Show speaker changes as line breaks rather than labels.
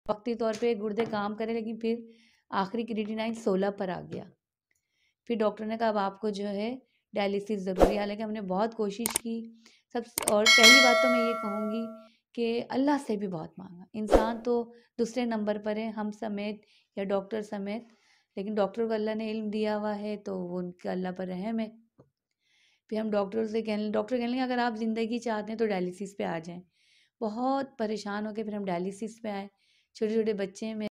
वक्ती तौर पे गुर्दे काम करें, लेकिन फिर आखिरी क्रिएटिनाइन 16 पर आ गया। फिर डॉक्टर ने कहा अब आपको जो है डायलिसिस ज़रूरी है। हालाँकि हमने बहुत कोशिश की सब। और पहली बात तो मैं ये कहूँगी कि अल्लाह से भी बहुत माँगा। इंसान तो दूसरे नंबर पर है, हम समेत या डॉक्टर समेत, लेकिन डॉक्टर को अल्लाह ने इल्म दिया हुआ है तो वो उनका अल्लाह पर रहम है। फिर हम डॉक्टर कहने लगे अगर आप ज़िंदगी चाहते हैं तो डायलिसिस पे आ जाएँ। बहुत परेशान हो के फिर हम डायलिसिस पे आए। छोटे-छोटे बच्चे हैं मेरे।